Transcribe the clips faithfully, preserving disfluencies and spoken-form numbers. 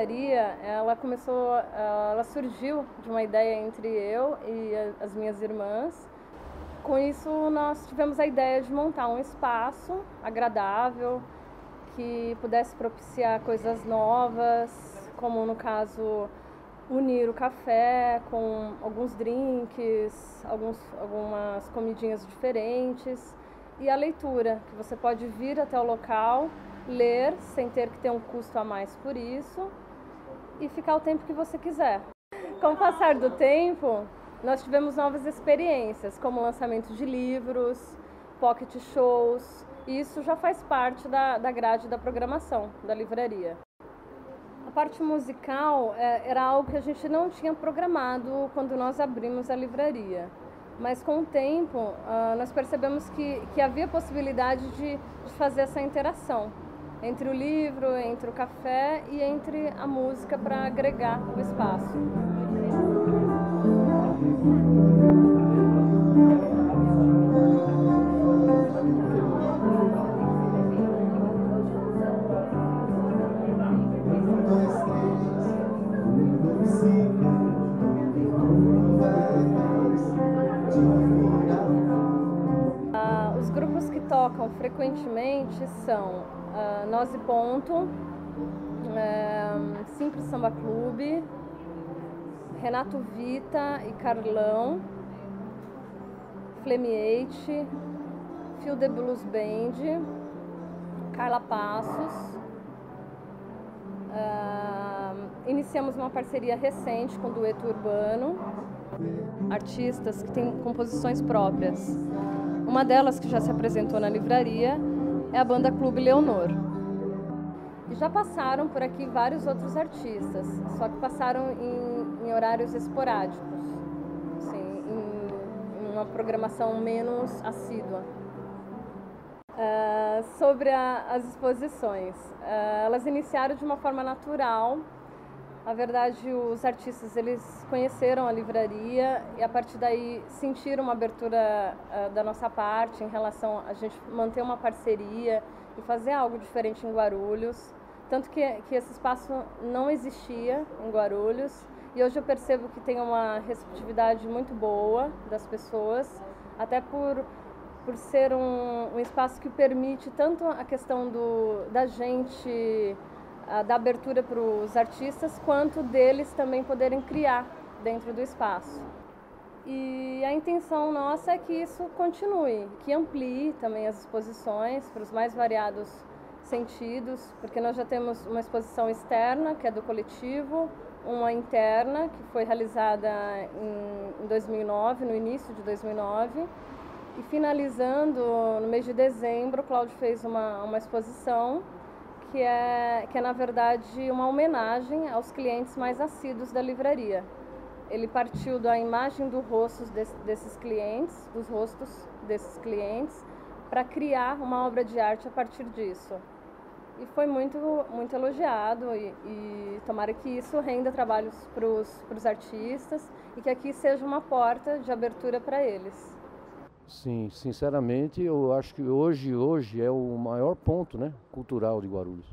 livraria, ela começou, ela surgiu de uma ideia entre eu e as minhas irmãs. Com isso, nós tivemos a ideia de montar um espaço agradável, que pudesse propiciar coisas novas, como no caso, unir o café com alguns drinks, alguns, algumas comidinhas diferentes, e a leitura, que você pode vir até o local, ler sem ter que ter um custo a mais por isso e ficar o tempo que você quiser. Com o passar do tempo, nós tivemos novas experiências, como o lançamento de livros, pocket shows, e isso já faz parte da, da grade da programação da livraria. A parte musical é, era algo que a gente não tinha programado quando nós abrimos a livraria. Mas com o tempo, uh, nós percebemos que, que havia possibilidade de, de fazer essa interação entre o livro, entre o café e entre a música para agregar o espaço. Uh, os grupos que tocam frequentemente são uh, Nós e Ponto, uh, Simples Samba Clube, Renato Vita e Carlão, Flemiate, Fio de Blues Band, Carla Passos. Uh, iniciamos uma parceria recente com o Dueto Urbano, artistas que têm composições próprias. Uma delas, que já se apresentou na livraria, é a banda Clube Leonor. E já passaram por aqui vários outros artistas, só que passaram em, em horários esporádicos, assim, em, em uma programação menos assídua. Uh, sobre a, as exposições, uh, elas iniciaram de uma forma natural. Na verdade, os artistas eles conheceram a livraria e a partir daí sentiram uma abertura uh, da nossa parte em relação a gente manter uma parceria e fazer algo diferente em Guarulhos. Tanto que, que esse espaço não existia em Guarulhos e hoje eu percebo que tem uma receptividade muito boa das pessoas, até por, por ser um, um espaço que permite tanto a questão do, da gente... da abertura para os artistas, quanto deles também poderem criar dentro do espaço. E a intenção nossa é que isso continue, que amplie também as exposições para os mais variados sentidos, porque nós já temos uma exposição externa, que é do coletivo, uma interna, que foi realizada em, em dois mil e nove, no início de dois mil e nove, e finalizando no mês de dezembro, o Cláudio fez uma, uma exposição que é, que é, na verdade, uma homenagem aos clientes mais assíduos da livraria. Ele partiu da imagem do rosto desse, desses clientes, dos rostos desses clientes, para criar uma obra de arte a partir disso. E foi muito, muito elogiado e, e tomara que isso renda trabalhos para os artistas e que aqui seja uma porta de abertura para eles. Sim, sinceramente, eu acho que hoje, hoje é o maior ponto, né, cultural de Guarulhos.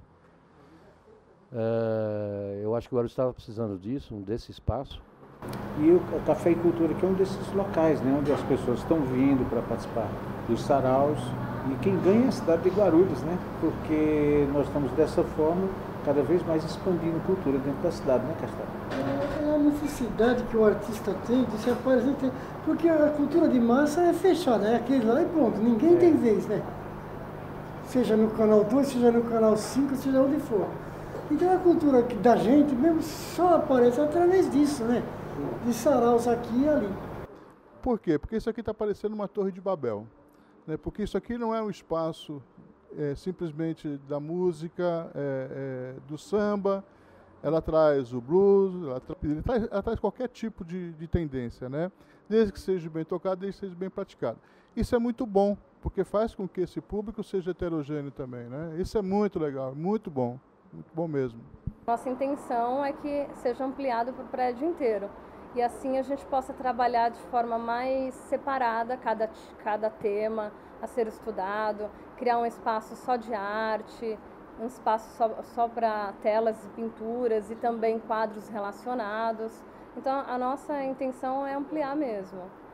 É, eu acho que Guarulhos estava precisando disso, desse espaço. E o Café e Cultura aqui é um desses locais, né, onde as pessoas estão vindo para participar dos saraus. E quem ganha é a cidade de Guarulhos, né, porque nós estamos dessa forma cada vez mais expandindo cultura dentro da cidade, né, Castelo? É a necessidade que o artista tem de se apresentar, porque a cultura de massa é fechada, é aquele lá e pronto, ninguém é. tem vez, né? Seja no canal dois, seja no canal cinco, seja onde for. Então a cultura da gente mesmo só aparece através disso, né? De saraus aqui e ali. Por quê? Porque isso aqui está parecendo uma torre de Babel, né? Porque isso aqui não é um espaço é, simplesmente da música, é, é, do samba. Ela traz o blues, ela traz, ela traz, ela traz qualquer tipo de, de tendência, né? Desde que seja bem tocado, desde que seja bem praticado. Isso é muito bom, porque faz com que esse público seja heterogêneo também, né? Isso é muito legal, muito bom, muito bom mesmo. Nossa intenção é que seja ampliado para o prédio inteiro e assim a gente possa trabalhar de forma mais separada cada, cada tema a ser estudado, criar um espaço só de arte, um espaço só, só para telas e pinturas e também quadros relacionados. Então, a nossa intenção é ampliar mesmo.